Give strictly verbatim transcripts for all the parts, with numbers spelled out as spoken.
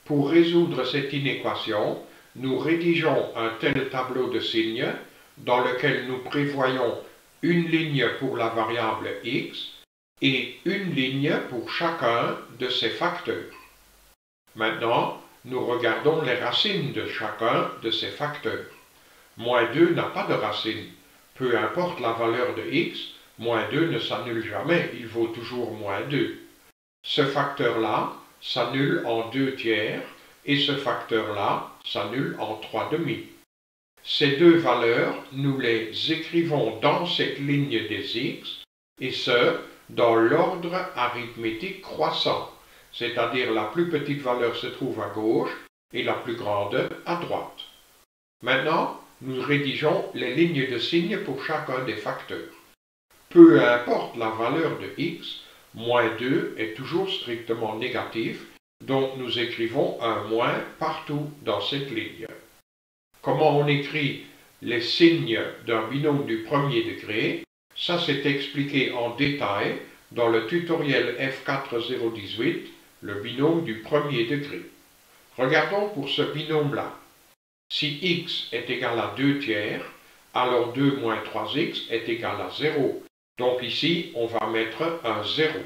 Pour résoudre cette inéquation, nous rédigeons un tel tableau de signes dans lequel nous prévoyons une ligne pour la variable x et une ligne pour chacun de ses facteurs. Maintenant, nous regardons les racines de chacun de ces facteurs. Moins deux n'a pas de racine. Peu importe la valeur de x, moins deux ne s'annule jamais, il vaut toujours moins deux. Ce facteur-là s'annule en deux tiers et ce facteur-là s'annule en trois demi. Ces deux valeurs, nous les écrivons dans cette ligne des x, et ce, dans l'ordre arithmétique croissant, c'est-à-dire la plus petite valeur se trouve à gauche et la plus grande à droite. Maintenant, nous rédigeons les lignes de signes pour chacun des facteurs. Peu importe la valeur de x, moins deux est toujours strictement négatif, donc nous écrivons un moins partout dans cette ligne. Comment on écrit les signes d'un binôme du premier degré? Ça c'est expliqué en détail dans le tutoriel F quatre zéro dix-huit, le binôme du premier degré. Regardons pour ce binôme-là. Si x est égal à deux tiers, alors deux moins trois x est égal à zéro. Donc ici, on va mettre un zéro.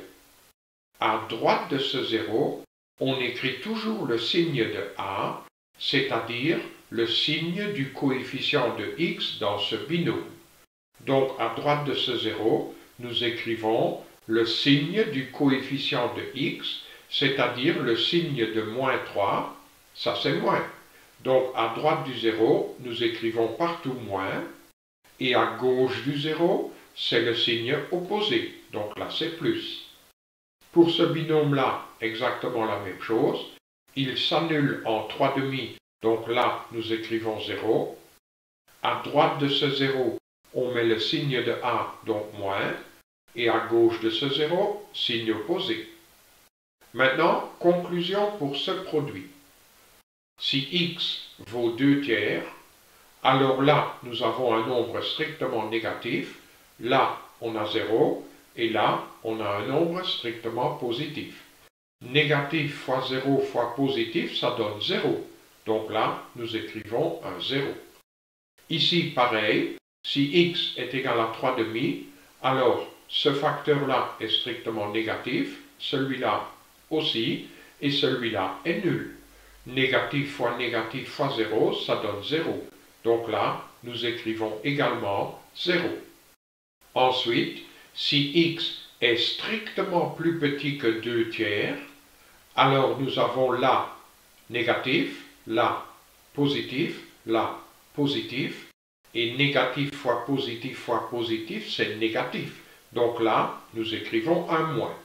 À droite de ce zéro, on écrit toujours le signe de a, c'est-à-dire le signe du coefficient de x dans ce binôme. Donc à droite de ce zéro, nous écrivons le signe du coefficient de x, c'est-à-dire le signe de moins trois, ça c'est moins. Donc à droite du zéro, nous écrivons partout moins, et à gauche du zéro, c'est le signe opposé, donc là c'est plus. Pour ce binôme-là, exactement la même chose, il s'annule en trois demi, donc là nous écrivons zéro. À droite de ce zéro, on met le signe de a, donc moins, et à gauche de ce zéro, signe opposé. Maintenant, conclusion pour ce produit. Si x vaut deux tiers, alors là, nous avons un nombre strictement négatif, là, on a zéro, et là, on a un nombre strictement positif. Négatif fois zéro fois positif, ça donne zéro. Donc là, nous écrivons un zéro. Ici, pareil, si x est égal à trois demi, alors ce facteur-là est strictement négatif, celui-là aussi, et celui-là est nul. Négatif fois négatif fois zéro, ça donne zéro. Donc là, nous écrivons également zéro. Ensuite, si x est strictement plus petit que deux tiers, alors nous avons là négatif, là positif, là positif, et négatif fois positif fois positif, c'est négatif. Donc là, nous écrivons un moins.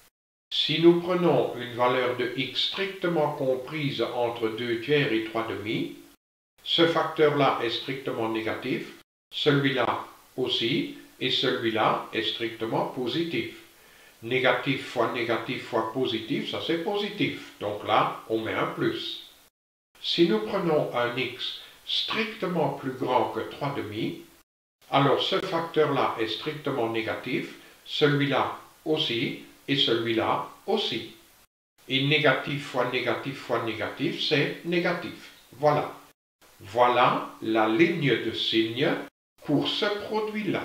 Si nous prenons une valeur de x strictement comprise entre deux tiers et trois demi, ce facteur-là est strictement négatif, celui-là aussi, et celui-là est strictement positif. Négatif fois négatif fois positif, ça c'est positif. Donc là, on met un plus. Si nous prenons un x strictement plus grand que trois demi, alors ce facteur-là est strictement négatif, celui-là aussi, et celui-là aussi. Et négatif fois négatif fois négatif, c'est négatif. Voilà. Voilà la ligne de signes pour ce produit-là.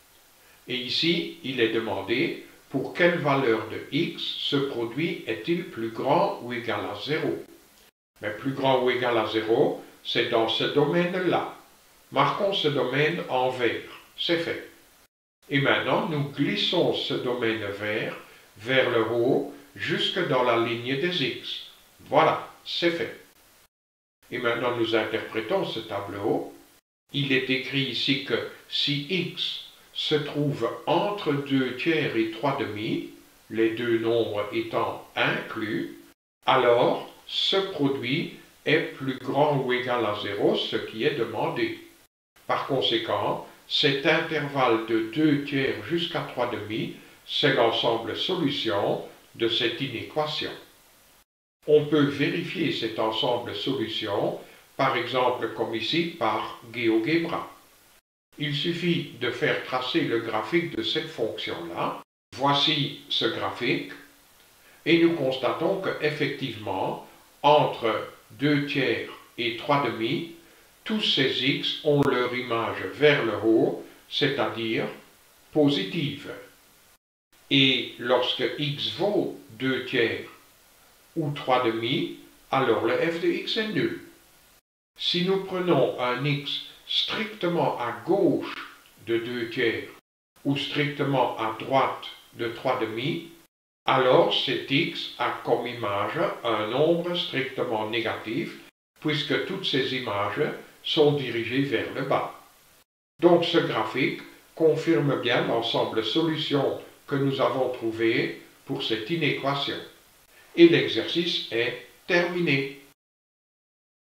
Et ici, il est demandé pour quelle valeur de x ce produit est-il plus grand ou égal à zéro. Mais plus grand ou égal à zéro, c'est dans ce domaine-là. Marquons ce domaine en vert. C'est fait. Et maintenant, nous glissons ce domaine vert vers le haut jusque dans la ligne des x. Voilà, c'est fait. Et maintenant, nous interprétons ce tableau. Il est écrit ici que si x se trouve entre deux tiers et trois demi, les deux nombres étant inclus, alors ce produit est plus grand ou égal à zéro, ce qui est demandé. Par conséquent, cet intervalle de deux tiers jusqu'à trois demi, c'est l'ensemble solution de cette inéquation. On peut vérifier cet ensemble solution, par exemple comme ici, par GeoGebra. Il suffit de faire tracer le graphique de cette fonction-là. Voici ce graphique, et nous constatons qu'effectivement, entre deux tiers et trois demi, tous ces x ont leur image vers le haut, c'est-à-dire positive. Et lorsque x vaut deux tiers ou trois demi, alors le f de x est nul. Si nous prenons un x strictement à gauche de deux tiers ou strictement à droite de trois demi, alors cet x a comme image un nombre strictement négatif, puisque toutes ces images sont dirigées vers le bas. Donc ce graphique confirme bien l'ensemble solution que nous avons trouvé pour cette inéquation. Et l'exercice est terminé.